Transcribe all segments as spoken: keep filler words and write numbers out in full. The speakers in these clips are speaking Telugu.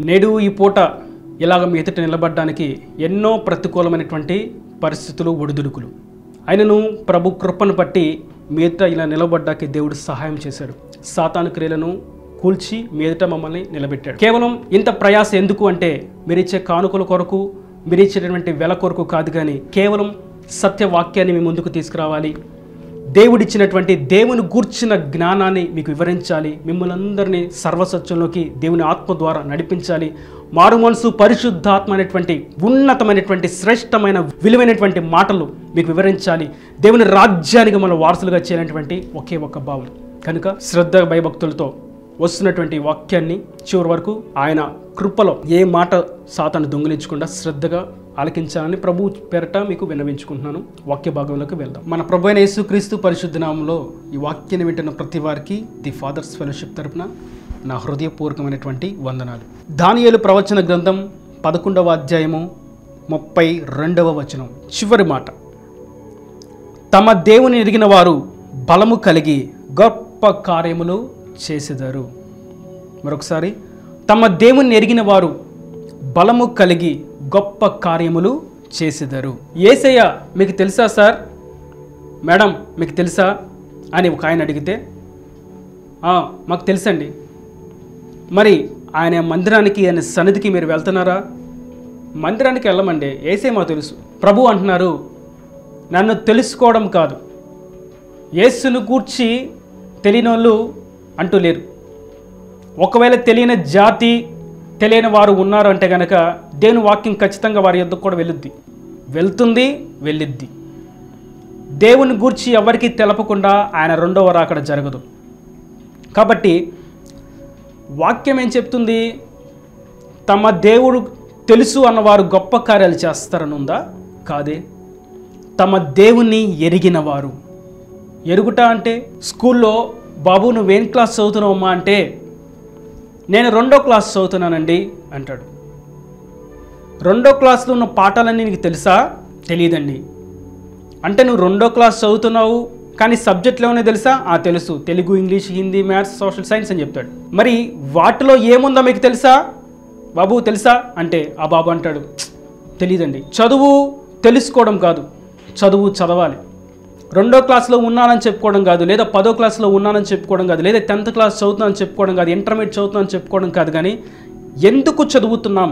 నేడు ఈ పూట ఇలాగ మీ ఎదుట నిలబడడానికి ఎన్నో ప్రతికూలమైనటువంటి పరిస్థితులు ఒడిదుడుకులు అయినను ప్రభు కృపను బట్టి మీ ఎదుట ఇలా నిలబడ్డానికి దేవుడు సహాయం చేశాడు. సాతాను క్రియలను కూల్చి మీ ఎదుట మమ్మల్ని నిలబెట్టాడు. కేవలం ఇంత ప్రయాస ఎందుకు అంటే మీరిచ్చే కానుకల కొరకు, మీరిచ్చేటటువంటి వెల కొరకు కాదు, కానీ కేవలం సత్యవాక్యాన్ని మీ ముందుకు తీసుకురావాలి, దేవుడిచ్చినటువంటి దేవుని గూర్చిన జ్ఞానాన్ని మీకు వివరించాలి, మిమ్మల్ని అందరినీ సర్వసత్యంలోకి దేవుని ఆత్మ ద్వారా నడిపించాలి, మారు మనసు పరిశుద్ధాత్మ అనేటువంటి ఉన్నతమైనటువంటి శ్రేష్టమైన విలువైనటువంటి మాటలు మీకు వివరించాలి, దేవుని రాజ్యానికి మనం వారసులుగా చేయాలనేటువంటి ఒకే ఒక్క భావం. కనుక శ్రద్ధ భయభక్తులతో వస్తున్నటువంటి వాక్యాన్ని చివరి వరకు ఆయన కృపలో ఏ మాట సాతాను దొంగిలించకుండా శ్రద్ధగా ఆలకించాలని ప్రభు పేరట మీకు విన్నవించుకుంటున్నాను. వాక్య భాగంలోకి వెళ్దాం. మన ప్రభు అయిన యేసుక్రీస్తు పరిశుద్ధ నామంలో ఈ వాక్యాన్ని వింటున్న ప్రతి వారికి ది ఫాదర్స్ ఫెలోషిప్ తరపున నా హృదయపూర్వకమైనటువంటి వందనాలు. దానియేలు ప్రవచన గ్రంథం పదకొండవ అధ్యాయము ముప్పై రెండవ వచనం చివరి మాట, తమ దేవుని ఎరిగిన వారు బలము కలిగి గొప్ప కార్యములు చేసెదరు. మరొకసారి, తమ దేవుని ఎరిగిన వారు బలము కలిగి గొప్ప కార్యములు చేసెదరు. యేసయ్య మీకు తెలుసా సార్, మేడం మీకు తెలుసా అని ఒక ఆయన అడిగితే మాకు తెలుసండి. మరి ఆయన మందిరానికి, ఆయన సన్నిధికి మీరు వెళ్తున్నారా? మందిరానికి వెళ్ళమండి, యేసయ్య మాకు తెలుసు. ప్రభు అంటున్నారు, నన్ను తెలుసుకోవడం కాదు, యేసును గూర్చి తెలియని వాళ్ళు అంటూ లేరు. ఒకవేళ తెలియని జాతి, తెలియని వారు ఉన్నారు అంటే కనుక దేవుని వాక్యం ఖచ్చితంగా వారి యొద్దకు కూడా వెళ్ళుద్ది, వెళ్తుంది, వెళ్ళిద్ది. దేవుని గూర్చి ఎవరికి తెలపకుండా ఆయన రెండవ రాకడ జరగదు. కాబట్టి వాక్యం ఏం చెప్తుంది? తమ దేవుడు తెలుసు అన్నవారు గొప్ప కార్యాలు చేస్తారని ఉందా? కాదే. తమ దేవుని ఎరిగిన వారు. ఎరుగుట అంటే స్కూల్లో బాబు నువ్వేం క్లాస్ చదువుతున్నావమ్మా అంటే నేను రెండో క్లాస్ చదువుతున్నానండి అంటాడు. రెండో క్లాస్లో ఉన్న పాఠాలన్నీ నీకు తెలుసా? తెలియదండి. అంటే నువ్వు రెండో క్లాస్ చదువుతున్నావు కానీ సబ్జెక్టులు ఏమన్నా తెలుసా? ఆ తెలుసు, Telugu, English, Hindi, maths, social science అని చెప్తాడు. మరి వాటిలో ఏముందో మీకు తెలుసా బాబు, తెలుసా అంటే ఆ బాబు అంటాడు తెలియదండి. చదువు తెలుసుకోవడం కాదు, చదువు చదవాలి. రెండో క్లాస్లో ఉన్నానని చెప్పుకోవడం కాదు, లేదా పదో క్లాస్లో ఉన్నానని చెప్పుకోవడం కాదు, లేదా టెన్త్ క్లాస్ చదువుతున్నానని చెప్పుకోవడం కాదు, ఇంటర్మీడియట్ చదువుతున్నానని చెప్పుకోవడం కాదు, కానీ ఎందుకు చదువుతున్నాం,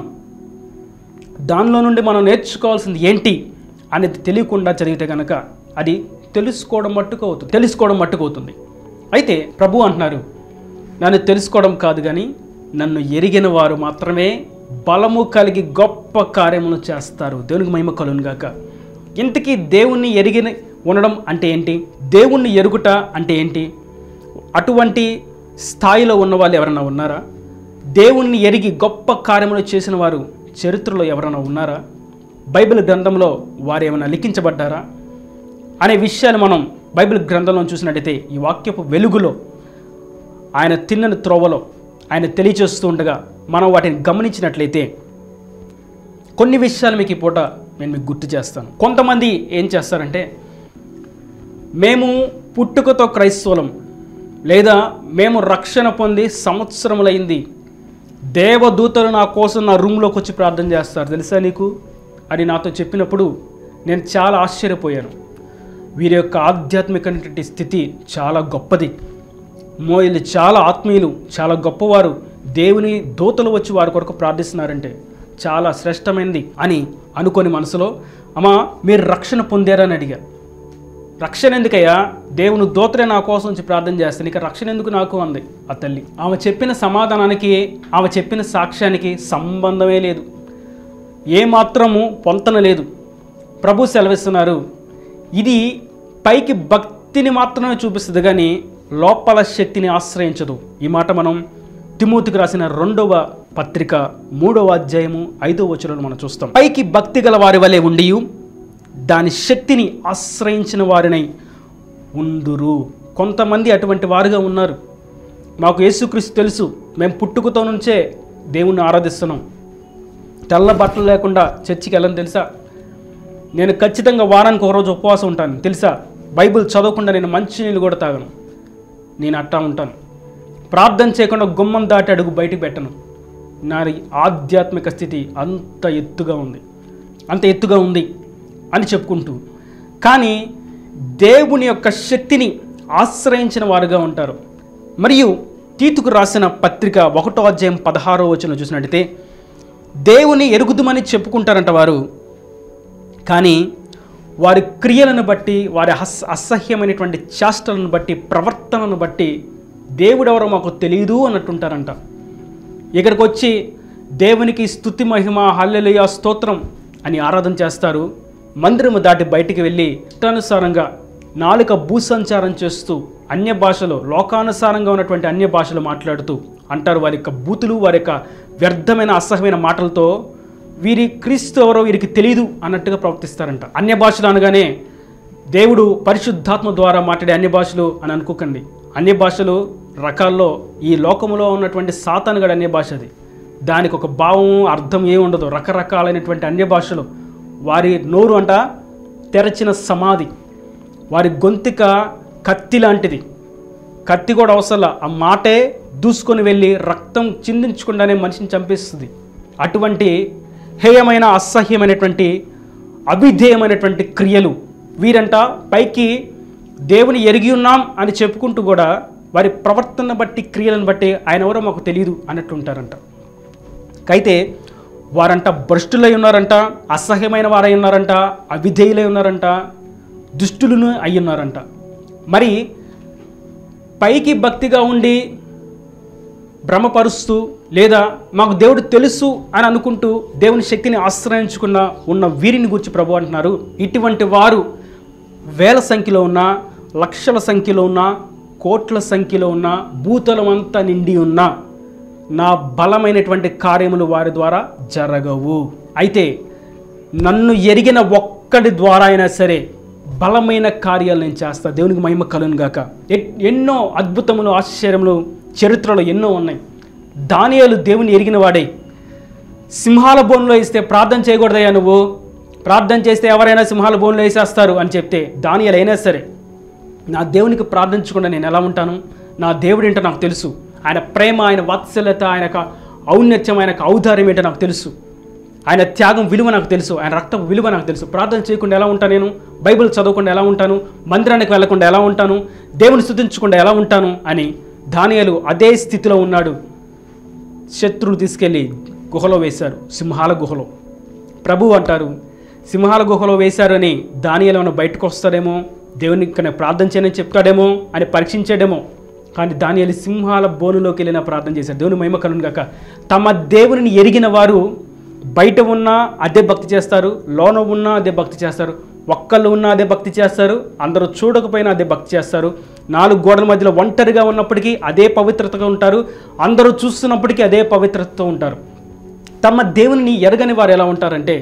దానిలో నుండి మనం నేర్చుకోవాల్సింది ఏంటి అనేది తెలియకుండా జరిగితే కనుక అది తెలుసుకోవడం మట్టుకు అవుతుంది తెలుసుకోవడం మట్టుకు అవుతుంది అయితే ప్రభు అంటున్నారు, నన్ను తెలుసుకోవడం కాదు కానీ నన్ను ఎరిగిన వారు మాత్రమే బలము కలిగి గొప్ప కార్యములు చేస్తారు. దేవునికి మహిమ కలుగును గాక. ఇంతకీ దేవుణ్ణి ఎరిగిన ఉండడం అంటే ఏంటి? దేవుణ్ణి ఎరుగుట అంటే ఏంటి? అటువంటి స్థాయిలో ఉన్న వాళ్ళు ఎవరైనా ఉన్నారా? దేవుణ్ణి ఎరిగి గొప్ప కార్యములు చేసిన వారు చరిత్రలో ఎవరైనా ఉన్నారా? బైబిల్ గ్రంథంలో వారు ఏమైనా లిఖించబడ్డారా అనే విషయాలు మనం బైబిల్ గ్రంథంలో చూసినట్టయితే ఈ వాక్యపు వెలుగులో ఆయన తిన్నని త్రోవలో ఆయన తెలియచేస్తూ ఉండగా మనం వాటిని గమనించినట్లయితే కొన్ని విషయాలు మీకు ఈ పూట నేను మీకు గుర్తు చేస్తాను. కొంతమంది ఏం చేస్తారంటే, మేము పుట్టుకతో క్రైస్తవులం, లేదా మేము రక్షణ పొంది సంవత్సరములైంది, దేవదూతలు నా కోసం నా రూమ్లోకి వచ్చి ప్రార్థన చేస్తారు తెలుసా నీకు అని నాతో చెప్పినప్పుడు నేను చాలా ఆశ్చర్యపోయాను. వీరి యొక్క ఆధ్యాత్మికమైనటువంటి స్థితి చాలా గొప్పది, మోయిలు చాలా ఆత్మీయులు, చాలా గొప్పవారు, దేవుని దూతలు వచ్చి వారి కొరకు ప్రార్థిస్తున్నారంటే చాలా శ్రేష్టమైనది అని అనుకొని మనసులో, అమ్మా మీరు రక్షణ పొందారని అడిగా. రక్షణ ఎందుకయ్యా? దేవుని దూతలే నా కోసం వచ్చి ప్రార్థన చేస్తాను, ఇక రక్షణ ఎందుకు నాకు అంది ఆ తల్లి. ఆమె చెప్పిన సమాధానానికి, ఆమె చెప్పిన సాక్ష్యానికి సంబంధమే లేదు, ఏమాత్రము పొంతన లేదు. ప్రభు సెలవిస్తున్నారు, ఇది పైకి భక్తిని మాత్రమే చూపిస్తుంది కానీ లోపల శక్తిని ఆశ్రయించదు. ఈ మాట మనం తిమోతికి రాసిన రెండవ పత్రిక మూడవ అధ్యాయము ఐదవ వచనంలో మనం చూస్తాం. పైకి భక్తి గల వారి వలె ఉండి దాని శక్తిని ఆశ్రయించిన వారినై ఉండురు. కొంతమంది అటువంటి వారుగా ఉన్నారు. మాకు యేసుక్రీస్తు తెలుసు, మేము పుట్టుకతో నుంచే దేవుణ్ణి ఆరాధిస్తున్నాం, తెల్ల బట్టలు లేకుండా చర్చికి వెళ్ళని తెలుసా, నేను ఖచ్చితంగా వారానికి ఒకరోజు ఉపవాసం ఉంటాను తెలుసా, బైబిల్ చదవకుండా నేను మంచినీళ్ళు కూడా తాగను, నేను అట్టా ఉంటాను, ప్రార్థన చేయకుండా గుమ్మం దాటి అడుగు బయటికి పెట్టను, నా ఆధ్యాత్మిక స్థితి అంత ఎత్తుగా ఉంది, అంత ఎత్తుగా ఉంది అని చెప్పుకుంటూ, కానీ దేవుని యొక్క శక్తిని ఆశ్రయించిన వారుగా ఉంటారు. మరియు తీతుకు రాసిన పత్రిక ఒకటో అధ్యాయం పదహారో వచనం చూసినట్టయితే, దేవుని ఎరుగుదుమని చెప్పుకుంటారంట వారు, కానీ వారి క్రియలను బట్టి, వారి అస్ అసహ్యమైనటువంటి చేష్టలను బట్టి, ప్రవర్తనను బట్టి దేవుడెవరో మాకు తెలియదు అన్నట్టుంటారంట. ఇక్కడికి వచ్చి దేవునికి స్తుతి మహిమ హల్లెలూయా స్తోత్రం అని ఆరాధన చేస్తారు. మందిరము దాటి బయటికి వెళ్ళి ఇష్టానుసారంగా నాలుక భూసంచారం చేస్తూ అన్య భాషలో, లోకానుసారంగా ఉన్నటువంటి అన్య భాషలు మాట్లాడుతూ అంటారు. వారి యొక్క బూతులు, వారి యొక్క వ్యర్థమైన అసహ్యమైన మాటలతో వీరి క్రీస్తు ఎవరో వీరికి తెలియదు అన్నట్టుగా ప్రవర్తిస్తారంట. అన్య భాషలు అనగానే దేవుడు పరిశుద్ధాత్మ ద్వారా మాట్లాడే అన్య భాషలు అని అనుకోకండి. అన్య భాషలు రకాల్లో ఈ లోకంలో ఉన్నటువంటి సాతానుగడ అన్య భాష అది. దానికి ఒక భావం, అర్థం ఏమి ఉండదు. రకరకాలైనటువంటి అన్య భాషలు. వారి నోరు అంట తెరచిన సమాధి, వారి గొంతుక కత్తి లాంటిది. కత్తి కూడా అవసరం, ఆ మాటే దూసుకొని వెళ్ళి రక్తం చిందించకుండానే మనిషిని చంపేస్తుంది. అటువంటి హేయమైన, అసహ్యమైనటువంటి, అవిధేయమైనటువంటి క్రియలు వీరంట పైకి దేవుని ఎరిగి ఉన్నాం అని చెప్పుకుంటూ కూడా వారి ప్రవర్తన బట్టి, క్రియలను బట్టి ఆయన ఎవరో మాకు తెలియదు అన్నట్టు ఉంటారంట. అయితే వారంట భ్రష్టులై ఉన్నారంట, అసహ్యమైన వారై ఉన్నారంట, అవిధేయులై ఉన్నారంట, దుష్టులను అయి ఉన్నారంట. మరి పైకి భక్తిగా ఉండి భ్రమపరుస్తూ, లేదా మాకు దేవుడు తెలుసు అని అనుకుంటూ దేవుని శక్తిని ఆశ్రయించుకున్న ఉన్న వీరిని గురించి ప్రభు అంటున్నారు, ఇటువంటి వారు వేల సంఖ్యలో ఉన్న, లక్షల సంఖ్యలో ఉన్న, కోట్ల సంఖ్యలో ఉన్న, భూతలం అంతా నిండి ఉన్న నా బలమైనటువంటి కార్యములు వారి ద్వారా జరగవు. అయితే నన్ను ఎరిగిన ఒక్కడి ద్వారా అయినా సరే బలమైన కార్యాలు నేను చేస్తా. దేవునికి మహిమ కలుగును గాక. ఎన్నో అద్భుతములు, ఆశ్చర్యములు చరిత్రలో ఎన్నో ఉన్నాయి. దానియేలు దేవుని ఎరిగిన వాడే. సింహాల బోన్లో వేస్తే ప్రార్థన చేయకూడదయ్యా, నువ్వు ప్రార్థన చేస్తే ఎవరైనా సింహాల బోన్లో వేసేస్తారు అని చెప్తే, దానియేలు అయినా సరే నా దేవునికి ప్రార్థించకుండా నేను ఎలా ఉంటాను, నా దేవుడు ఏంటో నాకు తెలుసు, ఆయన ప్రేమ, ఆయన వాత్సల్యత, ఆయన ఔన్నత్యం, ఆయన ఔదార్యం ఏంటో నాకు తెలుసు, ఆయన త్యాగం విలువ నాకు తెలుసు, ఆయన రక్తం విలువ నాకు తెలుసు. ప్రార్థన చేయకుండా ఎలా ఉంటాను నేను, బైబిల్ చదవకుండా ఎలా ఉంటాను, మందిరానికి వెళ్లకుండా ఎలా ఉంటాను, దేవుని స్తుతించకుండా ఎలా ఉంటాను అని దానియేలు అదే స్థితిలో ఉన్నాడు. శత్రువులు తీసుకెళ్ళి గుహలో వేశారు, సింహాల గుహలో. ప్రభు అంటారు, సింహాల గుహలో వేశారని దానియేలు ఏమైనా బయటకు వస్తాడేమో, దేవునికి నేను ప్రార్థన చేయని చెప్తాడేమో అని పరీక్షించాడేమో. కానీ దానియేలు సింహాల బోనులోకి వెళ్ళిన ప్రార్థన చేశారు. దేవుని మహిమ కలుగును గాక. తమ దేవుని ఎరిగిన వారు బయట ఉన్నా అదే భక్తి చేస్తారు, లోన ఉన్నా అదే భక్తి చేస్తారు, ఒక్కళ్ళు ఉన్నా అదే భక్తి చేస్తారు, అందరూ చూడకపోయినా అదే భక్తి చేస్తారు, నాలుగు గోడల మధ్యలో ఒంటరిగా ఉన్నప్పటికీ అదే పవిత్రతగా ఉంటారు, అందరూ చూస్తున్నప్పటికీ అదే పవిత్రతతో ఉంటారు. తమ దేవుని ఎరగని వారు ఎలా ఉంటారంటే,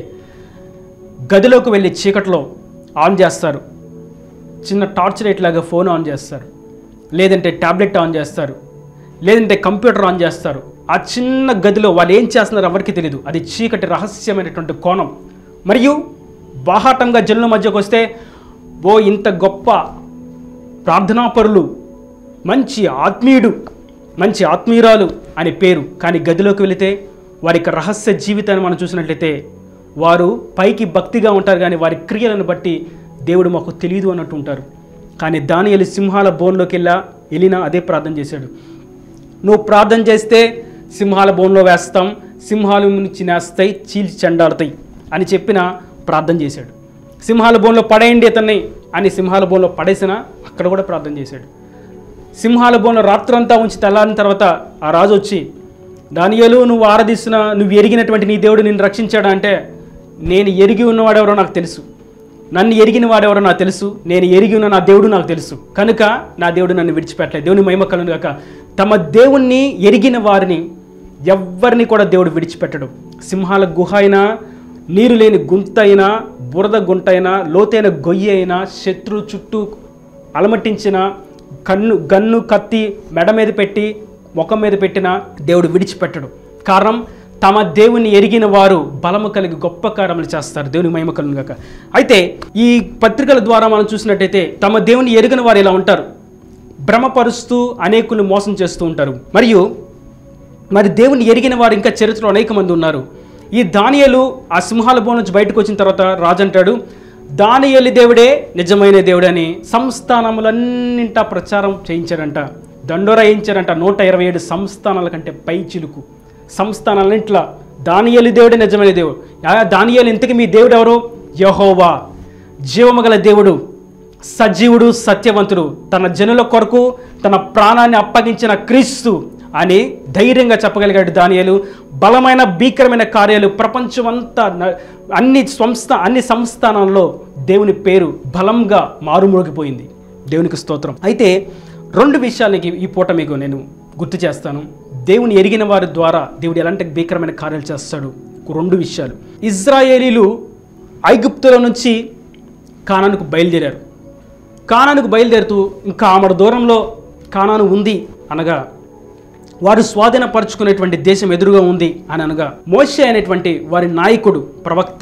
గదిలోకి వెళ్ళి చీకట్లో ఆన్ చేస్తారు, చిన్న టార్చ్ లైట్ లాగా ఫోన్ ఆన్ చేస్తారు, లేదంటే ట్యాబ్లెట్ ఆన్ చేస్తారు, లేదంటే కంప్యూటర్ ఆన్ చేస్తారు. ఆ చిన్న గదిలో వాళ్ళు ఏం చేస్తున్నారో ఎవరికి తెలియదు. అది చీకటి రహస్యమైనటువంటి కోణం. మరియు బాహాటంగా జనుల మధ్యకు వస్తే, ఓ ఇంత గొప్ప ప్రార్థనాపరులు, మంచి ఆత్మీయుడు, మంచి ఆత్మీయురాలు అని పేరు. కానీ గదిలోకి వెళితే వారి యొక్క రహస్య జీవితాన్ని మనం చూసినట్లయితే వారు పైకి భక్తిగా ఉంటారు, కానీ వారి క్రియలను బట్టి దేవుడు మాకు తెలియదు అన్నట్టు ఉంటారు. కానీ దానియేలు సింహాల బోన్లోకి వెళ్ళా వెళ్ళినా అదే ప్రార్థన చేశాడు. నువ్వు ప్రార్థన చేస్తే సింహాల బోన్లో వేస్తాం, సింహాలు నుంచి నేస్తాయి, చీల్చి చెండాడుతాయి అని చెప్పిన ప్రార్థన చేశాడు. సింహాల బోన్లో పడేయండి అతన్ని అని సింహాల బోన్లో పడేసిన అక్కడ కూడా ప్రార్థన చేశాడు. సింహాల బోన్లో రాత్రంతా ఉంచి తెల్లారిన తర్వాత ఆ రాజు వచ్చి, దానియేలు నువ్వు ఆరాధిస్తున్న, నువ్వు ఎరిగినటువంటి నీ దేవుడు నిన్ను రక్షించాడా అంటే, నేను ఎరిగి ఉన్నవాడెవరో నాకు తెలుసు, నన్ను ఎరిగిన వాడెవరో నాకు తెలుసు, నేను ఎరిగి ఉన్న నా దేవుడు నాకు తెలుసు, కనుక నా దేవుడు నన్ను విడిచిపెట్టలేదు. దేవుని మహిమ కలుగును గాక. తమ దేవుణ్ణి ఎరిగిన వారిని ఎవ్వరిని కూడా దేవుడు విడిచిపెట్టడు. సింహాల గుహ అయినా, నీరు లేని గుంత అయినా, బురద గుంట అయినా, లోతైన గొయ్యి అయినా, శత్రు చుట్టూ అలమటించిన కన్ను గన్ను కత్తి మెడ మీద పెట్టి ముఖం మీద పెట్టిన దేవుడు విడిచిపెట్టడు. కారణం, తమ దేవుని ఎరిగిన వారు బలము కలిగి గొప్ప కార్యములు చేస్తారు. దేవుని మహిమ కలుగును గాక. అయితే ఈ పత్రికల ద్వారా మనం చూసినట్టయితే తమ దేవుని ఎరిగిన వారు ఇలా ఉంటారు, భ్రమపరుస్తూ అనేకులు మోసం చేస్తూ ఉంటారు. మరియు మరి దేవుని ఎరిగిన వారు ఇంకా చరిత్రలో అనేక మంది ఉన్నారు. ఈ దానియేలు ఆ సింహాల బోన్ నుంచి బయటకు వచ్చిన తర్వాత రాజు అంటాడు, దానియేలు దేవుడే నిజమైన దేవుడే అని సంస్థానములన్నింటా ప్రచారం చేయించారంట, దండోర వేయించారంట. నూట ఇరవై ఏడు సంస్థానాల కంటే పై చిలుకు సంస్థానాలన్నింటిలో దానియేలు దేవుడే నిజమైన దేవుడు. దానియేలు ఇంతకీ మీ దేవుడు ఎవరు? యెహోవా, జీవము గల దేవుడు, సజీవుడు, సత్యవంతుడు, తన జనుల కొరకు తన ప్రాణాన్ని అప్పగించిన క్రీస్తు అని ధైర్యంగా చెప్పగలిగాడు దానియేలు. బలమైన భీకరమైన కార్యాలు ప్రపంచమంతా అన్ని సంస్థ అన్ని సంస్థానాల్లో దేవుని పేరు బలంగా మారుమోగిపోయింది. దేవునికి స్తోత్రం. అయితే రెండు విషయాలకి ఈ పూట మీకు నేను గుర్తు చేస్తాను. దేవుని ఎరిగిన వారి ద్వారా దేవుడు ఎలాంటి భీకరమైన కార్యాలు చేస్తాడు. రెండు విషయాలు. ఇజ్రాయేలీలు ఐగుప్తుల నుంచి కానానుకు బయలుదేరారు. కానానుకు బయలుదేరుతూ ఇంకా ఆమడ దూరంలో కానాను ఉంది అనగా వారు స్వాధీనపరుచుకునేటువంటి దేశం ఎదురుగా ఉంది అని అనగా మోషే అనేటువంటి వారి నాయకుడు, ప్రవక్త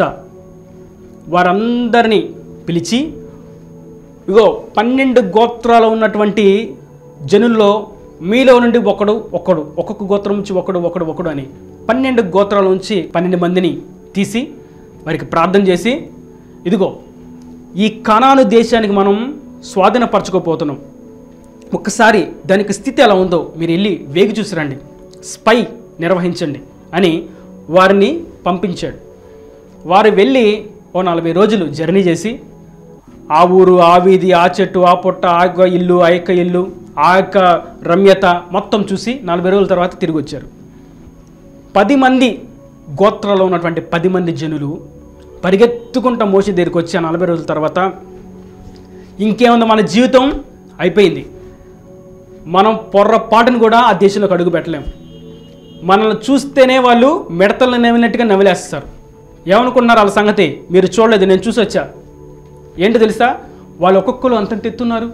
వారందరినీ పిలిచి, ఇగో పన్నెండు గోత్రాలు ఉన్నటువంటి జనుల్లో మీలో నుండి ఒకడు ఒకడు ఒక్కొక్క గోత్రం నుంచి ఒకడు ఒకడు ఒకడు అని పన్నెండు గోత్రాల నుంచి పన్నెండు మందిని తీసి వారికి ప్రార్థన చేసి, ఇదిగో ఈ కనాను దేశానికి మనం స్వాధీనపరచుకోపోతున్నాం, ఒక్కసారి దానికి స్థితి ఎలా ఉందో మీరు వెళ్ళి వేగి చూసిరండి, స్పై నిర్వహించండి అని వారిని పంపించాడు. వారు వెళ్ళి ఓ నలభై రోజులు జర్నీ చేసి ఆ ఊరు, ఆ వీధి, ఆ చెట్టు, ఆ పొట్ట, ఆ యొక్క ఇల్లు, ఆ యొక్క ఇల్లు, ఆ యొక్క రమ్యత మొత్తం చూసి నలభై రోజుల తర్వాత తిరిగి వచ్చారు. పది మంది గోత్రాల్లో ఉన్నటువంటి పది మంది జనులు పరిగెత్తుకుంటా మోషే దగ్గరికి వచ్చి ఆ నలభై రోజుల తర్వాత, ఇంకేముందో మన జీవితం అయిపోయింది, మనం పొర్రపాటును కూడా ఆ దేశంలోకి అడుగు పెట్టలేం, మనల్ని చూస్తేనే వాళ్ళు మిడతలు నవ్వినట్టుగా నవ్విలేస్తారు. ఏమనుకుంటున్నారు వాళ్ళ సంగతి? మీరు చూడలేదు, నేను చూసి వచ్చా. ఏంటి తెలుసా? వాళ్ళు ఒక్కొక్కరు అంతంత ఎత్తున్నారు.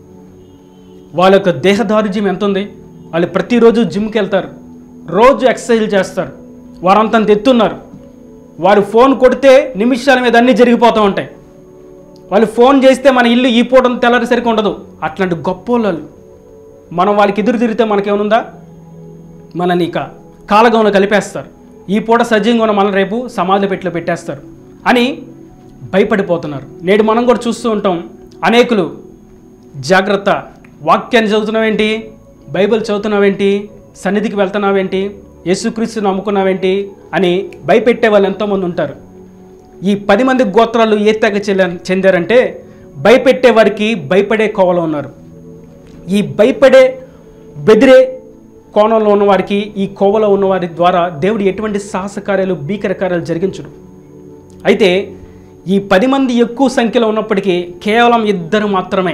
వాళ్ళ యొక్క దేహదారుజ్యం ఎంత ఉంది? వాళ్ళు ప్రతిరోజు జిమ్కి వెళ్తారు, రోజు ఎక్సర్సైజ్ చేస్తారు, వారంతంత ఎత్తున్నారు. వారు ఫోన్ కొడితే నిమిషాల మీద అన్నీ జరిగిపోతూ ఉంటాయి. వాళ్ళు ఫోన్ చేస్తే మన ఇల్లు ఈ పూట తెల్లరిసరికి ఉండదు. అట్లాంటి గొప్ప వాళ్ళు. మనం వాళ్ళకి ఎదురు తిరిగితే మనకేమనుందా? మనని ఇక కాలగౌన కలిపేస్తారు. ఈ పూట సజీవంగా ఉన్న మన రేపు సమాధి పెట్టిలో పెట్టేస్తారు అని భయపడిపోతున్నారు. నేడు మనం కూడా చూస్తూ ఉంటాం. అనేకులు జాగ్రత్త, వాక్యాన్ని చదువుతున్నావేంటి, బైబిల్ చదువుతున్నావేంటి, సన్నిధికి వెళ్తున్నావేంటి, యేసుక్రీస్తుని నమ్ముకున్నావేంటి అని భయపెట్టే వాళ్ళు ఎంతోమంది ఉంటారు. ఈ పది మంది గోత్రాలు ఏ తెగ చెందారంటే భయపెట్టే వారికి భయపడే కోవలో ఉన్నారు. ఈ భయపడే బెదిరే కోణంలో ఉన్నవారికి, ఈ కోవలో ఉన్నవారి ద్వారా దేవుడు ఎటువంటి సాహస కార్యాలు, భీకర కార్యాలు జరిగించడు. అయితే ఈ పది మంది ఎక్కువ సంఖ్యలో ఉన్నప్పటికీ కేవలం ఇద్దరు మాత్రమే,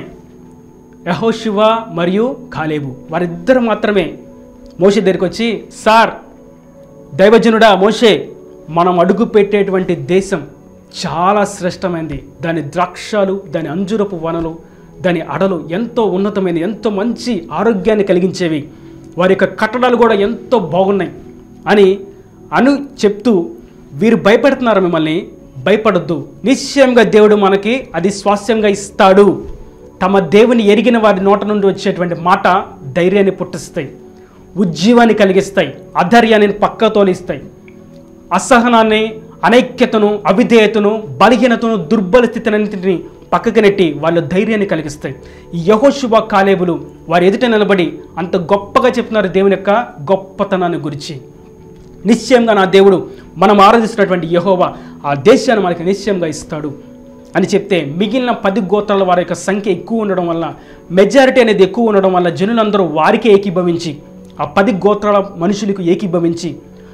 యెహోషువ మరియు కాలేబు, వారిద్దరు మాత్రమే మోషే దగ్గరికి వచ్చి, సార్ దైవజనుడా మోషే, మనం అడుగు పెట్టేటువంటి దేశం చాలా శ్రేష్టమైనది, దాని ద్రాక్షాలు, దాని అంజురపు వనలు, దాని అడలు ఎంతో ఉన్నతమైనవి, ఎంతో మంచి ఆరోగ్యాన్ని కలిగించేవి, వారి యొక్క కట్టడాలు కూడా ఎంతో బాగున్నాయి అని అను చెప్తూ, వీరు భయపెడుతున్నారు మిమ్మల్ని, భయపడొద్దు, నిశ్చయంగా దేవుడు మనకి అది స్వాస్థ్యంగా ఇస్తాడు. తమ దేవుని ఎరిగిన వారి నోట నుండి వచ్చేటువంటి మాట ధైర్యాన్ని పుట్టిస్తాయి, ఉజ్జీవాన్ని కలిగిస్తాయి, అధైర్యాన్ని పక్క తోలిస్తాయి, అసహనాన్ని, అనైక్యతను, అవిధేయతను, బలహీనతను, దుర్బల స్థితినన్నింటినీ పక్కకి నెట్టి వాళ్ళు ధైర్యాన్ని కలిగిస్తాయి. ఈ యెహోషువ కాలేబులు వారి ఎదుట నిలబడి అంత గొప్పగా చెప్తున్నారు దేవుని యొక్క గొప్పతనాన్ని గురించి. నిశ్చయంగా నా దేవుడు, మనం ఆరాధిస్తున్నటువంటి యెహోవా ఆ దేశాన్ని మనకి నిశ్చయంగా ఇస్తాడు అని చెప్తే, మిగిలిన పది గోత్రాల వారి యొక్క సంఖ్య ఎక్కువ ఉండడం వల్ల, మెజారిటీ అనేది ఎక్కువ ఉండడం వల్ల జనులందరూ వారికే ఏకీభవించి, ఆ పది గోత్రాల మనుషులకు ఏకీభవించి,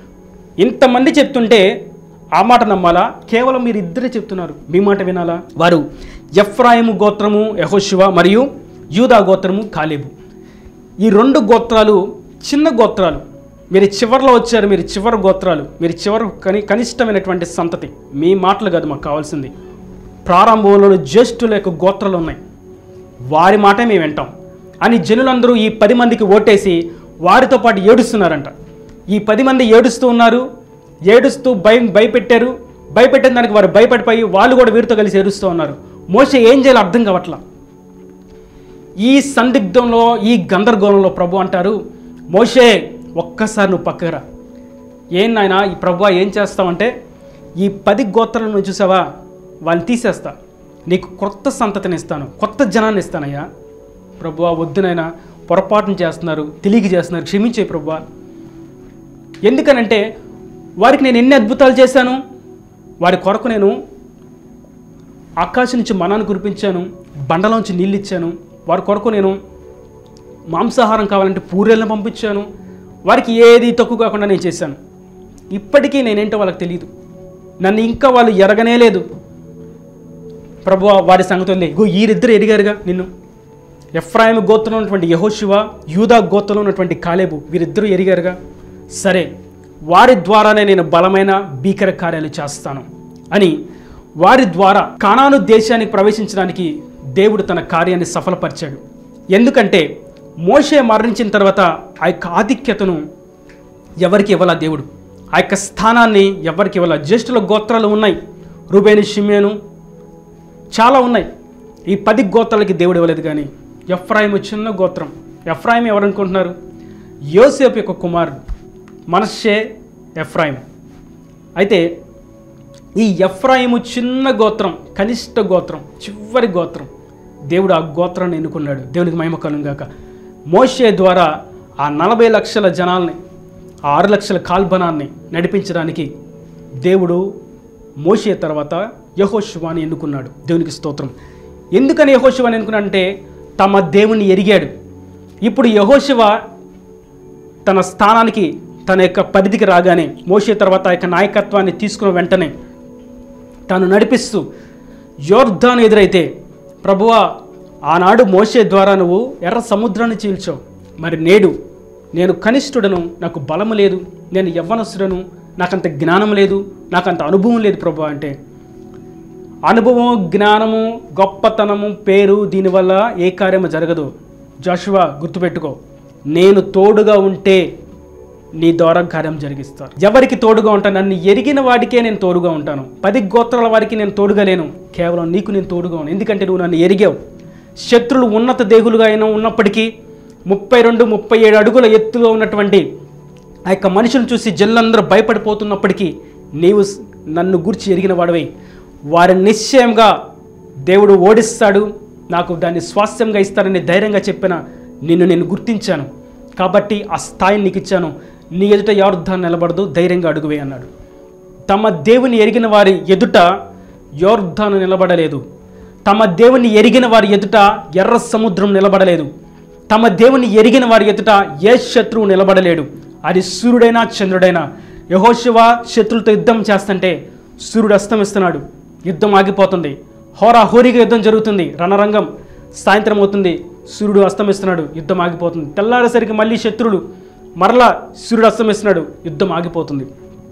ఇంతమంది చెప్తుంటే ఆ మాట నమ్మాలా? కేవలం మీరు ఇద్దరే చెప్తున్నారు, మీ మాట వినాలా? వారు ఎఫ్రాయిము గోత్రము యెహోషువ మరియు యూదా గోత్రము కాలేబు. ఈ రెండు గోత్రాలు చిన్న గోత్రాలు. మీరు చివరిలో వచ్చారు, మీరు చివరి గోత్రాలు, మీరు చివరి కని కనిష్టమైనటువంటి సంతతి. మీ మాటలు కాదు మాకు కావాల్సింది. ప్రారంభంలో జ్యేష్ఠుల యొక్క గోత్రాలు ఉన్నాయి, వారి మాటే మేము వింటాం అని జనులందరూ ఈ పది మందికి ఓటేసి వారితో పాటు ఏడుస్తున్నారంట. ఈ పది మంది ఏడుస్తూ ఉన్నారు, ఏడుస్తూ భయం భయపెట్టారు. భయపెట్టిన దానికి వారు భయపడిపోయి వాళ్ళు కూడా వీరితో కలిసి ఏడుస్తూ ఉన్నారు. మోషే ఏం చేయాలో అర్థం కావట్లా. ఈ సందిగ్ధంలో, ఈ గందరగోళంలో ప్రభు అంటారు, మోషే ఒక్కసారి నువ్వు పక్కరా. ఏం నాయనా ఈ ప్రభువా ఏం చేస్తావంటే, ఈ పది గోత్రాలను నువ్వు చూసావా, వాళ్ళని తీసేస్తా, నీకు కొత్త సంతతిని ఇస్తాను, కొత్త జనాన్ని ఇస్తానయ్యా. ప్రభువా వద్దునైనా, పొరపాటును చేస్తున్నారు, తెలియక చేస్తున్నారు, క్షమించే ప్రభువా. ఎందుకనంటే వారికి నేను ఎన్ని అద్భుతాలు చేశాను, వారి కొరకు నేను ఆకాశం నుంచి మనాన్ని కురిపించాను, బండలోంచి నీళ్ళు ఇచ్చాను, వారి కొరకు నేను మాంసాహారం కావాలంటే పూరేళ్ళను పంపించాను, వారికి ఏది తక్కువ కాకుండా నేను చేశాను. ఇప్పటికీ నేనేంటో వాళ్ళకి తెలియదు, నన్ను ఇంకా వాళ్ళు ఎరగనే లేదు. ప్రభువా వారి సంగతులే ఇగో వీరిద్దరు ఎరిగారుగా నిన్ను. ఎఫ్రాయిము గోత్రంలో ఉన్నటువంటి యెహోషువ, యూదా గోత్రంలో ఉన్నటువంటి కాలేబు, వీరిద్దరూ ఎరిగారుగా. సరే, వారి ద్వారానే నేను బలమైన భీకర కార్యాలు చేస్తాను అని వారి ద్వారా కానాను దేశానికి ప్రవేశించడానికి దేవుడు తన కార్యాన్ని సఫలపరిచాడు. ఎందుకంటే మోషే మరణించిన తర్వాత ఆ యొక్క ఆధిక్యతను ఎవరికి ఇవ్వాల దేవుడు, ఆ యొక్క స్థానాన్ని ఎవరికి ఇవ్వాల. జ్యేష్ఠుల గోత్రాలు ఉన్నాయి, రూబేను, షిమ్యోను చాలా ఉన్నాయి. ఈ పది గోత్రాలకి దేవుడు ఇవ్వలేదు. కానీ ఎఫ్రాయిము చిన్న గోత్రం. ఎఫ్రాయిం ఎవరనుకుంటున్నారు? యోసేపు యొక్క కుమారుడు మనష్షే ఎఫ్రాయిం. అయితే ఈ ఎఫ్రాయిము చిన్న గోత్రం, కనిష్ట గోత్రం, చివరి గోత్రం, దేవుడు ఆ గోత్రాన్ని ఎన్నుకున్నాడు. దేవునికి మహిమ కలుగుగాక. మోషే ద్వారా ఆ నలభై లక్షల జనాల్ని, ఆ ఆరు లక్షల కాల్బనాన్ని నడిపించడానికి దేవుడు మోషే తర్వాత యెహోషువని ఎన్నుకున్నాడు. దేవునికి స్తోత్రం. ఎందుకని యెహోషువని ఎన్నుకున్నాడంటే తమ దేవుని ఎరిగాడు. ఇప్పుడు యెహోషువ తన స్థానానికి, తన యొక్క పరిధికి రాగానే, మోషే తర్వాత ఆ యొక్క నాయకత్వాన్ని తీసుకున్న వెంటనే తాను నడిపిస్తూ యోర్దాను ఎదురైతే, ప్రభువా ఆనాడు మోషే ద్వారా నువ్వు ఎర్ర సముద్రాన్ని చీల్చావు, మరి నేడు నేను కనిష్ఠుడను, నాకు బలము లేదు, నేను యవ్వనస్తుడను, నాకంత జ్ఞానం లేదు, నాకంత అనుభవం లేదు ప్రభువా అంటే, అనుభవం, జ్ఞానము, గొప్పతనము, పేరు దీనివల్ల ఏ కార్యము జరగదు. జాషువా గుర్తుపెట్టుకో, నేను తోడుగా ఉంటే నీ ద్వారా కార్యం జరిగిస్తారు. ఎవరికి తోడుగా ఉంటాను? నన్ను ఎరిగిన వాడికే నేను తోడుగా ఉంటాను. పది గోత్రాల వారికి నేను తోడుగా లేను, కేవలం నీకు నేను తోడుగా ఉన్నాను. ఎందుకంటే నువ్వు నన్ను ఎరిగావు. శత్రులు ఉన్నత దేగులుగా అయినా ఉన్నప్పటికీ ముప్పై రెండు ముప్పై ఏడు అడుగుల ఎత్తులో ఉన్నటువంటి ఆ యొక్క మనుషులను చూసి జనులందరూ భయపడిపోతున్నప్పటికీ నీవు నన్ను గురించి ఎరిగిన వాడివై, వారిని నిశ్చయంగా దేవుడు ఓడిస్తాడు, నాకు దాన్ని స్వాస్థ్యంగా ఇస్తాడని ధైర్యంగా చెప్పిన నిన్ను నేను గుర్తించాను, కాబట్టి ఆ స్థాయిని నీకు ఇచ్చాను, నీ ఎదుట యోర్దాను నిలబడదు, ధైర్యంగా అడుగువే అన్నాడు. తమ దేవుని ఎరిగిన వారి ఎదుట యోర్దాను నిలబడలేదు. తమ దేవుని ఎరిగిన వారి ఎదుట ఎర్ర సముద్రం నిలబడలేదు. తమ దేవుని ఎరిగిన వారి ఎదుట ఏ శత్రువు నిలబడలేడు. అది సూర్యుడైనా చంద్రుడైనా. యెహోషువ శత్రులతో యుద్ధం చేస్తుంటే సూర్యుడు అస్తమిస్తున్నాడు, యుద్ధం ఆగిపోతుంది. హోరాహోరీగా యుద్ధం జరుగుతుంది, రణరంగం. సాయంత్రం అవుతుంది, సూర్యుడు అస్తమిస్తున్నాడు, యుద్ధం ఆగిపోతుంది. తెల్లారేసరికి మళ్ళీ శత్రువులు, మరలా సూర్యుడు అస్తమిస్తున్నాడు, యుద్ధం ఆగిపోతుంది.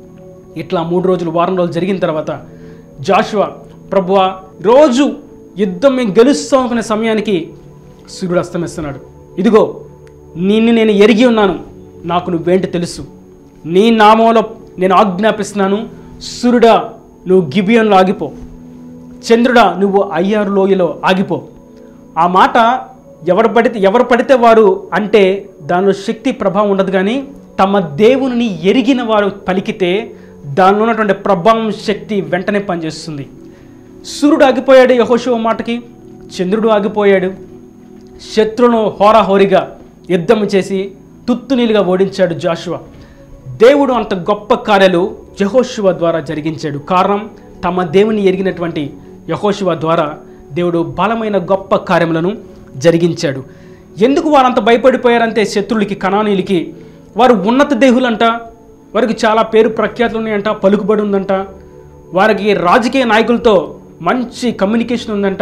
ఇట్లా మూడు రోజులు, వారం రోజులు జరిగిన తర్వాత జాషువా, ప్రభువా రోజు యుద్ధం మేము గెలుస్తాం అనుకునే సమయానికి సూర్యుడు అస్తమిస్తున్నాడు. ఇదిగో నిన్ను నేను ఎరిగి ఉన్నాను, నాకు నువ్వేంటి తెలుసు, నీ నామంలో నేను ఆజ్ఞాపిస్తున్నాను, సూర్యుడా నువ్వు గిబియోన్లో ఆగిపో, చంద్రుడా నువ్వు అయ్యారు లోయలో ఆగిపో. ఆ మాట ఎవరు పడితే ఎవరు పడితే వారు అంటే దానిలో శక్తి ప్రభావం ఉండదు. కానీ తమ దేవుని ఎరిగిన వారు పలికితే దానిలో ఉన్నటువంటి ప్రభావం, శక్తి వెంటనే పనిచేస్తుంది. సూర్యుడు ఆగిపోయాడు యెహోషువ మాటకి, చంద్రుడు ఆగిపోయాడు. శత్రువును హోరాహోరీగా యుద్ధం చేసి తుత్తునీలుగా ఓడించాడు జాషువా. దేవుడు అంత గొప్ప కార్యాలు యెహోషువ ద్వారా జరిగించాడు. కారణం తమ దేవుని ఎరిగినటువంటి యెహోషువ ద్వారా దేవుడు బలమైన గొప్ప కార్యములను జరిగించాడు. ఎందుకు వారంత భయపడిపోయారంటే శత్రువులకి, కనానీయులకి, వారు ఉన్నత దేహులంట, వారికి చాలా పేరు ప్రఖ్యాతులు ఉన్నాయంట, పలుకుబడి ఉందంట, వారికి రాజకీయ నాయకులతో మంచి కమ్యూనికేషన్ ఉందంట.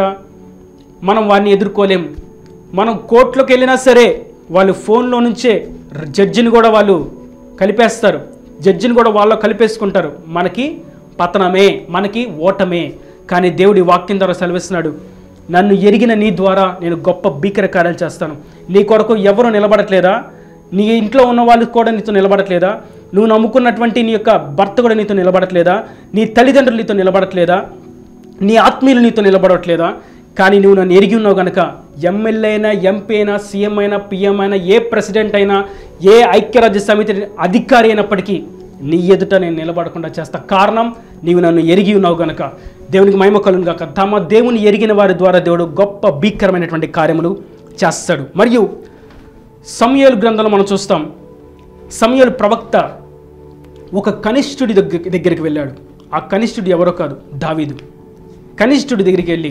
మనం వారిని ఎదుర్కోలేం. మనం కోర్టులోకి వెళ్ళినా సరే వాళ్ళు ఫోన్లో నుంచే జడ్జిని కూడా వాళ్ళు కలిపేస్తారు, జడ్జిని కూడా వాళ్ళు కలిపేసుకుంటారు. మనకి పతనమే, మనకి ఓటమే. కానీ దేవుడి వాక్యం ద్వారా సెలవిస్తున్నాడు, నన్ను ఎరిగిన నీ ద్వారా నేను గొప్ప భీకర కార్యాలు చేస్తాను. నీ కొరకు ఎవరు నిలబడట్లేదా? నీ ఇంట్లో ఉన్న వాళ్ళు కూడా నీతో నిలబడట్లేదా? నువ్వు నమ్ముకున్నటువంటి నీ యొక్క భర్త కూడా నీతో నిలబడట్లేదా? నీ తల్లిదండ్రులు నీతో నిలబడట్లేదా? నీ ఆత్మీయులు నీతో నిలబడట్లేదా? కానీ నువ్వు నన్ను ఎరిగి ఉన్నావు కనుక ఎమ్మెల్యే అయినా, ఎంపీ అయినా, సీఎం అయినా, పిఎం అయినా, ఏ ప్రెసిడెంట్ అయినా, ఏ ఐక్యరాజ్య సమితి అధికారి అయినప్పటికీ నీ ఎదుట నేను నిలబడకుండా చేస్తా. కారణం నీవు నన్ను ఎరిగి ఉన్నావు కనుక. దేవునికి మహిమ కలుగును గాక. తమ దేవుని ఎరిగిన వారి ద్వారా దేవుడు గొప్ప భీకరమైనటువంటి కార్యములు చేస్తాడు. మరియు సమూయేలు గ్రంథంలో మనం చూస్తాం, సమూయేలు ప్రవక్త ఒక కనిష్ఠుడి దగ్గర దగ్గరికి వెళ్ళాడు. ఆ కనిష్ఠుడు ఎవరో కాదు, దావీదు. కనిష్ఠుడి దగ్గరికి వెళ్ళి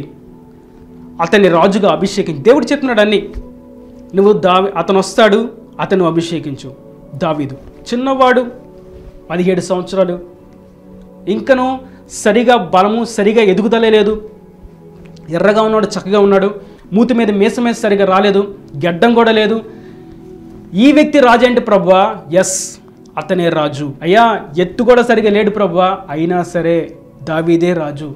అతన్ని రాజుగా అభిషేకించి, దేవుడు చెప్తున్నాడు అన్ని, నువ్వు దావి అతను వస్తాడు, అతను అభిషేకించు. దావీదు చిన్నవాడు, పదిహేడు సంవత్సరాలు, ఇంకనూ సరిగా బలము సరిగా ఎదుగుదలే లేదు. ఎర్రగా ఉన్నాడు, చక్కగా ఉన్నాడు, మూతి మీద మీసమేసి సరిగా రాలేదు, గడ్డం కూడా లేదు. ఈ వ్యక్తి రాజు అంటే ప్రభువా, ఎస్ అతనే రాజు. అయ్యా ఎత్తు కూడా సరిగా లేడు ప్రభువా, అయినా సరే దావీదే రాజు.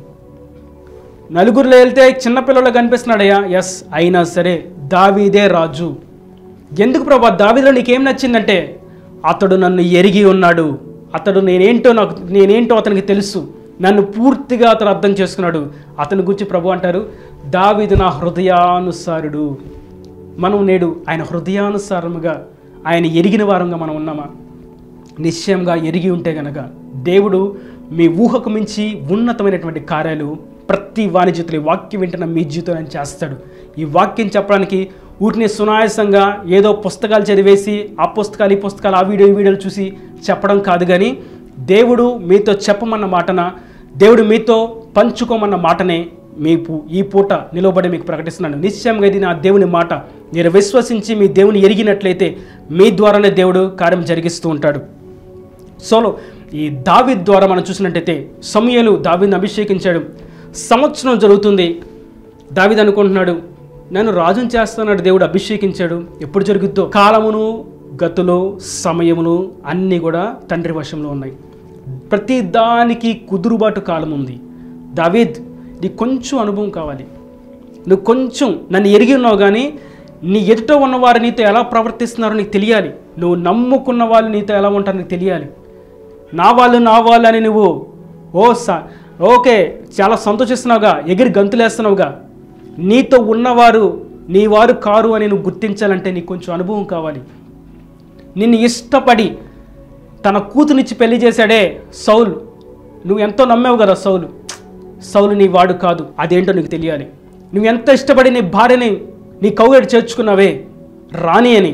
నలుగురిలో వెళ్తే చిన్నపిల్లలు కనిపిస్తున్నాడయ్యా, ఎస్ అయినా సరే దావీదే రాజు. ఎందుకు ప్రభా, దావీదులో నీకేం నచ్చిందంటే అతడు నన్ను ఎరిగి ఉన్నాడు, అతడు నేనేంటో నాకు నేనేంటో అతనికి తెలుసు, నన్ను పూర్తిగా అతను అర్థం చేసుకున్నాడు. అతని గురించి ప్రభు అంటారు, దావీదు నా హృదయానుసారుడు. మనం నేడు ఆయన హృదయానుసారముగా ఆయన ఎరిగిన వారంగా మనం ఉన్నామా? నిశ్చయంగా ఎరిగి ఉంటే కనుక దేవుడు మీ ఊహకు మించి ఉన్నతమైనటువంటి కార్యాలు ప్రతి వాని జీవితంలో, వాక్యం వింటున్న మీ జీవితంలో చేస్తాడు. ఈ వాక్యం చెప్పడానికి వీటిని సునాయాసంగా ఏదో పుస్తకాలు చదివేసి ఆ పుస్తకాలు ఈ పుస్తకాలు ఆ వీడియో ఈ వీడియోలు చూసి చెప్పడం కాదు, కానీ దేవుడు మీతో చెప్పమన్న మాటన, దేవుడు మీతో పంచుకోమన్న మాటనే మీ ఈ పూట నిలబడి మీకు ప్రకటిస్తున్నాను. నిశ్చయంగా ఇది నా దేవుని మాట. మీరు విశ్వసించి మీ దేవుని ఎరిగినట్లయితే మీ ద్వారానే దేవుడు కార్యం జరిగిస్తూ ఉంటాడు. సోలో ఈ దావీదు ద్వారా మనం చూసినట్టయితే సమూయేలు దావీదుని అభిషేకించాడు. సంవత్సరం జరుగుతుంది. దావీదు అనుకుంటున్నాడు, నన్ను రాజును చేస్తున్నాడు, దేవుడు అభిషేకించాడు, ఎప్పుడు జరుగుద్దో. కాలమును గతులు సమయమును అన్నీ కూడా తండ్రి వశంలో ఉన్నాయి. ప్రతి దానికి కుదురుబాటు కాలం ఉంది. దావీద్, నీకు కొంచెం అనుభవం కావాలి, నువ్వు కొంచెం నన్ను ఎరిగి ఉన్నావు, కానీ నీ ఎదుట ఉన్నవారు నీతో ఎలా ప్రవర్తిస్తున్నారో నీకు తెలియాలి. నువ్వు నమ్ముకున్న వాళ్ళు నీతో ఎలా ఉంటారో నీకు తెలియాలి. నా వాళ్ళు నా వాళ్ళు అని నువ్వు ఓ సా ఓకే చాలా సంతోషిస్తున్నావుగా, ఎగిరి గంతులేస్తున్నావుగా, నీతో ఉన్నవారు నీ వారు కారు అని నువ్వు గుర్తించాలంటే నీకు కొంచెం అనుభవం కావాలి. నిన్ను ఇష్టపడి తన కూతునిచ్చి పెళ్లి చేశాడే సౌలు, నువ్వు ఎంతో నమ్మావు కదా సౌలు, సౌలు నీ వాడు కాదు, అదేంటో నీకు తెలియాలి. నువ్వు ఎంత ఇష్టపడి నీ భార్యని నీ కౌగిట చేర్చుకున్నావే రాణి అని,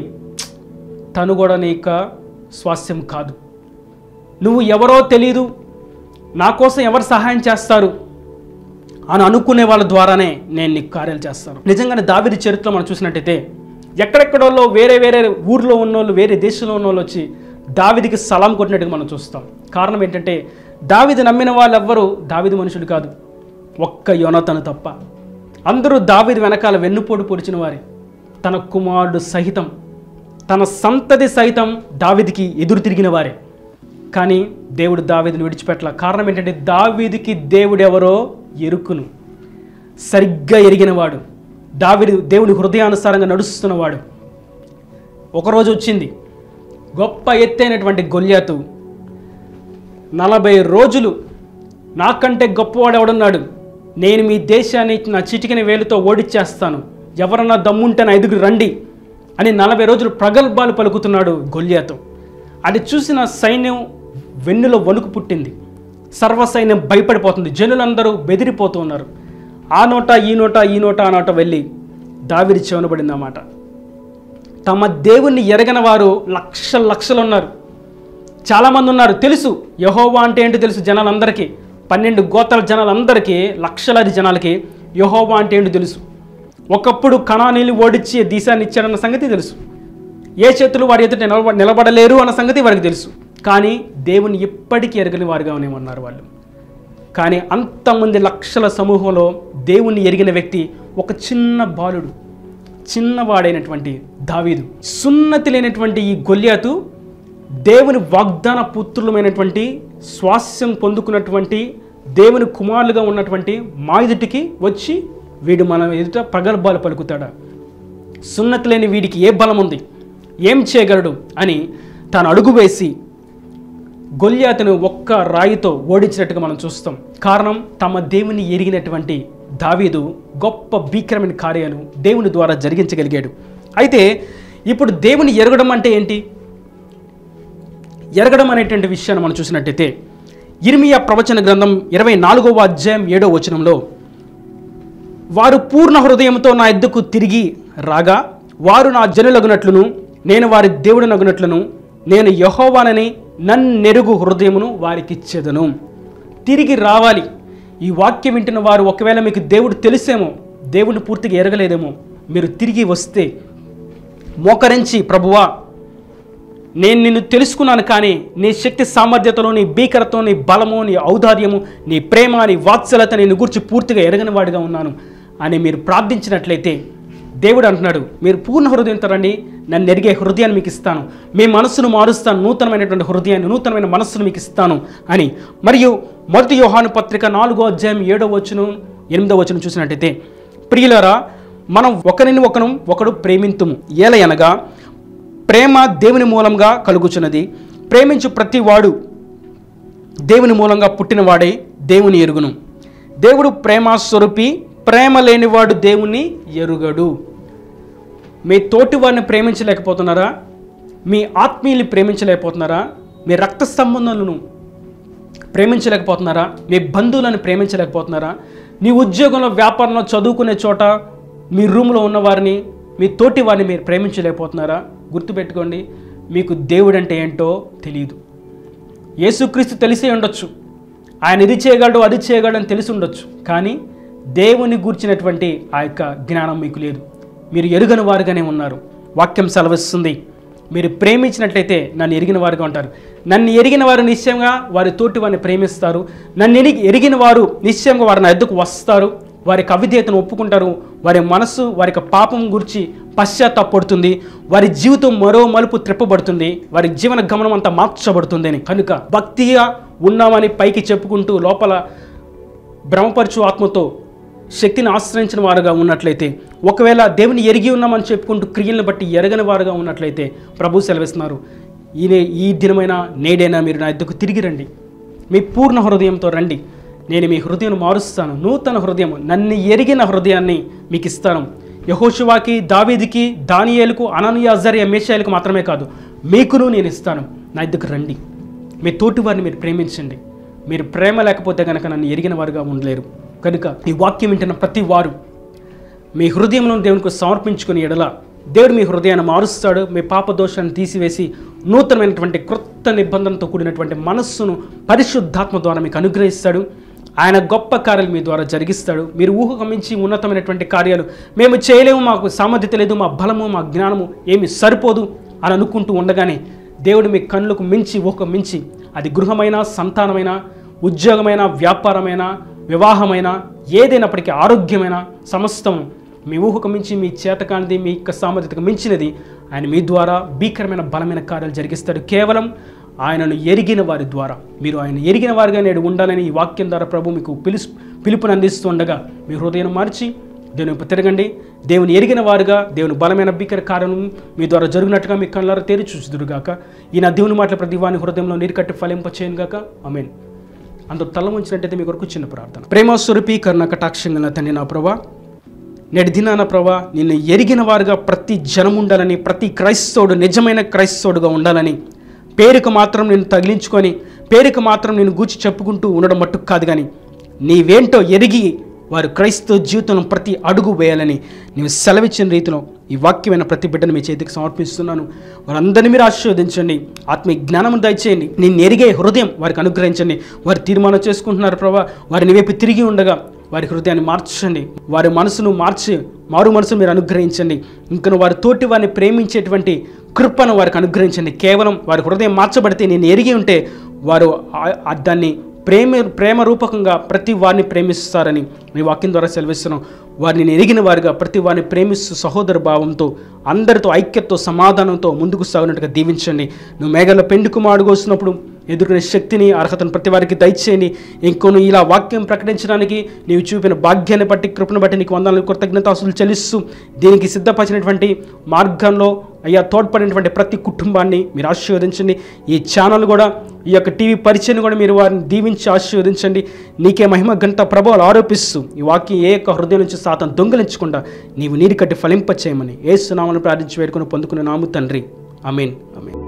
తను కూడా నీక స్వాస్థ్యం కాదు. నువ్వు ఎవరో తెలీదు, నా కోసం ఎవరు సహాయం చేస్తారు అని అనుకునే వాళ్ళ ద్వారానే నేను నీకు కార్యాలు చేస్తాను. నిజంగానే దావీదు చరిత్రలో మనం చూసినట్టయితే ఎక్కడెక్కడోళ్ళు వేరే వేరే ఊర్లో ఉన్నోళ్ళు, వేరే దేశంలో ఉన్నోళ్ళు వచ్చి దావీదుకి సలాం కొట్టినట్టుగా మనం చూస్తాం. కారణం ఏంటంటే దావీదు నమ్మిన వాళ్ళు ఎవ్వరూ దావీదు మనుషుడు కాదు, ఒక్క యోనాతాను తప్ప. అందరూ దావీదు వెనకాల వెన్నుపోటు పొడిచిన వారే. తన కుమారుడు సహితం, తన సంతతి సైతం దావీదుకి ఎదురు తిరిగిన వారే. కానీ దేవుడు దావీదుని విడిచిపెట్టల. కారణం ఏంటంటే దావీదుకి దేవుడు ఎవరో ఎరుకును, సరిగ్గా ఎరిగినవాడు, దావీదు దేవుని హృదయానుసారంగా నడుస్తున్నవాడు. ఒకరోజు వచ్చింది, గొప్ప ఎత్తైనటువంటి గొల్యాతు నలభై రోజులు నాకంటే గొప్పవాడు ఎవడున్నాడు, నేను మీ దేశాన్ని నా చిటికిన వేలుతో ఓడిచ్చేస్తాను, ఎవరన్నా దమ్ముంటే నా ఎదుగు రండి అని నలభై రోజులు ప్రగల్భాలు పలుకుతున్నాడు గొల్యాతు. అది చూసిన సైన్యం వెన్నులో వణుకు పుట్టింది, సర్వసైన్యం భయపడిపోతుంది, జనులందరూ బెదిరిపోతూ ఉన్నారు. ఆ నోట ఈ నోట ఈ నోట ఆ నోట వెళ్ళి దావీదు చెవనబడింది అన్నమాట. తమ దేవుణ్ణి ఎరగని వారు లక్షల లక్షలు ఉన్నారు, చాలామంది ఉన్నారు. తెలుసు యెహోవా అంటే ఏంటో తెలుసు జనాలందరికీ, పన్నెండు గోత్రాల జనాలందరికీ, లక్షలాది జనాలకి యెహోవా అంటే ఏంటో తెలుసు. ఒకప్పుడు కనానీలు ఓడించి దేశాన్ని ఇచ్చాడన్న సంగతి తెలుసు, ఏ చేతులు వారి ఎదుట నిలబ నిలబడలేరు అన్న సంగతి వారికి తెలుసు. కానీ దేవుని ఎప్పటికీ ఎరగని వారుగానే ఉన్నారు వాళ్ళు. కానీ అంతమంది లక్షల సమూహంలో దేవుణ్ణి ఎరిగిన వ్యక్తి ఒక చిన్న బాలుడు, చిన్నవాడైనటువంటి దావీదు. సున్నతి లేనటువంటి ఈ గొల్యాతు దేవుని వాగ్దాన పుత్రులమైనటువంటి స్వాస్యం పొందుకున్నటువంటి దేవుని కుమారులుగా ఉన్నటువంటి మా ఎదుటికి వచ్చి వీడు మన ఎదుట ప్రగల్భాలు పలుకుతాడా? సున్నతి లేని వీడికి ఏ బలం ఉంది, ఏం చేయగలడు అని తాను అడుగు వేసి గొల్యాతును ఒక్క రాయితో ఓడించినట్టుగా మనం చూస్తాం. కారణం తమ దేవుని ఎరిగినటువంటి దావీదు గొప్ప భీకరమైన కార్యాలు దేవుని ద్వారా జరిగించగలిగాడు. అయితే ఇప్పుడు దేవుని ఎరగడం అంటే ఏంటి? ఎరగడం అనేటువంటి విషయాన్ని మనం చూసినట్టయితే ఇర్మియా ప్రవచన గ్రంథం ఇరవై నాలుగవ అధ్యాయం ఏడవ వచనంలో, వారు పూర్ణ హృదయంతో నా యొద్దకు తిరిగి రాగా వారు నా జనులగునట్లును నేను వారి దేవుడినగునట్లును నేను యెహోవానని నన్నెరుగు హృదయమును వారికి ఇచ్చేదను. తిరిగి రావాలి. ఈ వాక్యం వింటున్న వారు ఒకవేళ మీకు దేవుడు తెలిసేమో, దేవుడిని పూర్తిగా ఎరగలేదేమో, మీరు తిరిగి వస్తే మోకరించి, ప్రభువా నేను నిన్ను తెలుసుకున్నాను, కానీ నీ శక్తి సామర్థ్యతలో, నీ భీకరతో, నీ బలము, నీ ఔదార్యము, నీ ప్రేమ, నీ వాత్సలత నేను గురించి పూర్తిగా ఎరగని వాడిగా ఉన్నాను అని మీరు ప్రార్థించినట్లయితే దేవుడు అంటున్నాడు, మీరు పూర్ణ హృదయంతో రండి, నన్ను ఎరిగే హృదయాన్ని మీకు ఇస్తాను, మీ మనస్సును మారుస్తాను, నూతనమైనటువంటి హృదయాన్ని, నూతనమైన మనస్సును మీకు ఇస్తాను అని. మరియు మొదటి యోహాను పత్రిక నాలుగో అధ్యాయం ఏడో వచనం ఎనిమిదో వచనం చూసినట్టయితే, ప్రియులారా మనం ఒకరిని ఒకరు ఒకడు ప్రేమింతుము, ఏలయనగా ప్రేమ దేవుని మూలంగా కలుగుచున్నది, ప్రేమించు ప్రతి వాడు దేవుని మూలంగా పుట్టినవాడే దేవుని ఎరుగును. దేవుడు ప్రేమ స్వరూపి, ప్రేమ లేనివాడు దేవుని ఎరుగడు. మీ తోటి వారిని ప్రేమించలేకపోతున్నారా? మీ ఆత్మీయుల్ని ప్రేమించలేకపోతున్నారా? మీ రక్త సంబంధాలను ప్రేమించలేకపోతున్నారా? మీ బంధువులను ప్రేమించలేకపోతున్నారా? నీ ఉద్యోగంలో, వ్యాపారంలో, చదువుకునే చోట మీ రూమ్లో ఉన్న వారిని, మీ తోటి వారిని మీరు ప్రేమించలేకపోతున్నారా? గుర్తుపెట్టుకోండి, మీకు దేవుడు అంటే ఏంటో తెలియదు. యేసుక్రీస్తు తెలిసే ఉండొచ్చు, ఆయన ఇది చేయగలడు అది చేయగలడు అని తెలిసి ఉండొచ్చు, కానీ దేవుని గూర్చినటువంటి ఆ యొక్క జ్ఞానం మీకు లేదు. మీరు ఎరుగని వారుగానే ఉన్నారు. వాక్యం సెలవిస్తుంది, మీరు ప్రేమించినట్లయితే నన్ను ఎరిగిన వారుగా ఉంటారు. నన్ను ఎరిగిన వారు నిశ్చయంగా వారి తోటి వారిని ప్రేమిస్తారు. నన్ను ఎరిగి ఎరిగిన వారు నిశ్చయంగా వారి నా ఎద్దుకు వస్తారు, వారికి అవిధేయతను ఒప్పుకుంటారు, వారి మనసు వారి పాపం గురించి పశ్చాత్తాపడుతుంది, వారి జీవితం మరో మలుపు త్రిప్పబడుతుంది, వారి జీవన గమనం అంతా మార్చబడుతుంది అని. కనుక భక్తిగా ఉన్నామని పైకి చెప్పుకుంటూ లోపల భ్రమపరచు ఆత్మతో శక్తిని ఆశ్రయించిన వారుగా ఉన్నట్లయితే, ఒకవేళ దేవుని ఎరిగి ఉన్నామని చెప్పుకుంటూ క్రియలను బట్టి ఎరగని వారుగా ఉన్నట్లయితే ప్రభు సెలవిస్తున్నారు, ఈయన ఈ దినమైనా నేడైనా మీరు నా యొద్దకు తిరిగి రండి, మీ పూర్ణ హృదయంతో రండి, నేను మీ హృదయం మారుస్తాను, నూతన హృదయం, నన్ను ఎరిగిన హృదయాన్ని మీకు ఇస్తాను. యెహోషువాకి, దావీదుకి, దానియేలుకు, అననీయ, అజర్యా, మీషాయేలుకు మాత్రమే కాదు, మీకును నేను ఇస్తాను. నా యొద్దకు రండి, మీ తోటి వారిని మీరు ప్రేమించండి. మీరు ప్రేమ లేకపోతే కనుక నన్ను ఎరిగిన వారుగా ఉండలేరు. కనుక ఈ వాక్యం వింటున్న ప్రతి వారు మీ హృదయంలో దేవునికి సమర్పించుకుని ఎడల దేవుడు మీ హృదయాన్ని మారుస్తాడు. మీ పాప దోషాన్ని తీసివేసి నూతనమైనటువంటి క్రొత్త నిబంధనతో కూడినటువంటి మనస్సును పరిశుద్ధాత్మ ద్వారా మీకు అనుగ్రహిస్తాడు. ఆయన గొప్ప కార్యాలు మీ ద్వారా జరిగిస్తాడు. మీరు ఊహకు మించి ఉన్నతమైనటువంటి కార్యాలు మేము చేయలేము, మాకు సామర్థ్యత లేదు, మా బలము మా జ్ఞానము ఏమి సరిపోదు అని అనుకుంటూ ఉండగానే దేవుడు మీ కన్నులకు మించి, ఊహకు మించి, అది గృహమైన, సంతానమైన, ఉద్యోగమైన, వ్యాపారమైన, వివాహమైన, ఏదైనప్పటికీ ఆరోగ్యమైన సమస్తం మీ ఊహకు మించి, మీ చేతకానిది, మీ యొక్క సామర్థ్యతకు మించినది ఆయన మీ ద్వారా భీకరమైన బలమైన కార్యాలు జరిగిస్తాడు. కేవలం ఆయనను ఎరిగిన వారి ద్వారా. మీరు ఆయన ఎరిగిన వారిగా నేడు ఉండాలని ఈ వాక్యం ద్వారా ప్రభు మీకు పిలుసు పిలుపుని అందిస్తూ ఉండగా మీ హృదయం మార్చి దేవుని వైపు తిరగండి. దేవుని ఎరిగిన వారుగా దేవుని బలమైన భీకర కార్యం మీ ద్వారా జరిగినట్టుగా మీ కళ్ళారా తేరి చూచుదురుగాక. ఈ నా దేవుని మాటల ప్రతి వాని హృదయంలో నీరు కట్టి ఫలింపచేయను గాక. ఆమేన్. అందరూ తల ఉంచినట్టయితే మీ కొరకు చిన్న ప్రార్థన. ప్రేమ స్వరూపి కరుణ కటాక్షంగా తండ్రి నా ప్రభా, నేటి దినాన ప్రభా నిన్ను ఎరిగిన వారుగా ప్రతి జనం ఉండాలని, ప్రతి క్రైస్తవుడు నిజమైన క్రైస్తవుడుగా ఉండాలని, పేరుకు మాత్రం నేను తగిలించుకొని పేరుకు మాత్రం నేను గూర్చి చెప్పుకుంటూ ఉండడం మట్టుకు కాదు, కానీ నీవేంటో ఎరిగి వారు క్రైస్తవ జీవితంలో ప్రతి అడుగు వేయాలని నీవు సెలవిచ్చిన రీతిలో ఈ వాక్యమైన ప్రతి బిడ్డను మీ చేతికి సమర్పిస్తున్నాను. వారందరినీ మీరు ఆశీర్వదించండి, ఆత్మీయ జ్ఞానం దయచేయండి, నేను ఎరిగే హృదయం వారికి అనుగ్రహించండి. వారు తీర్మానం చేసుకుంటున్నారు ప్రభా, వారిని వైపు తిరిగి ఉండగా వారి హృదయాన్ని మార్చండి, వారి మనసును మార్చి మారు మనసును మీరు అనుగ్రహించండి. ఇంకను వారి తోటి వారిని ప్రేమించేటువంటి కృపను వారికి అనుగ్రహించండి. కేవలం వారి హృదయం మార్చబడితే నేను ఎరిగి ఉంటే వారు దాన్ని ప్రేమ ప్రేమ రూపకంగా ప్రతి వారిని ప్రేమిస్తారని మీ వాక్యం ద్వారా సెలవిస్తున్నాం. వారిని ఎరిగిన వారిగా ప్రతి వారిని ప్రేమిస్తూ సహోదర భావంతో అందరితో ఐక్యతతో సమాధానంతో ముందుకు సాగినట్టుగా దీవించండి. నువ్వు మేఘాల పెండు కుమారుడుగా వస్తున్నప్పుడు ఎదుర్కొనే శక్తిని, అర్హతను ప్రతి వారికి దయచేయండి. ఇంకొను ఇలా వాక్యం ప్రకటించడానికి నీవు చూపిన భాగ్యాన్ని బట్టి, కృపను బట్టి నీకు వందనాలు, కృతజ్ఞతాస్తుతులు చెల్లిస్తూ దీనికి సిద్ధపరిచినటువంటి మార్గంలో అయ్యా తోడ్పడినటువంటి ప్రతి కుటుంబాన్ని మీరు ఆశీర్వదించండి. ఈ ఛానల్ కూడా, ఈ యొక్క టీవీ పరిచయం కూడా మీరు వారిని దీవించి ఆశీర్వదించండి. నీకే మహిమ గంట ప్రభావాలు ఆరోపిస్తూ ఈ వాక్యం ఏ యొక్క హృదయం నుంచి సాతాను దొంగిలించకుండా నీవు నీరు కట్టి ఫలింపచేయమని యేసు నామమున ప్రార్థించి వేడుకొని పొందుకునే నాము తండ్రి. ఆమేన్. ఆమేన్.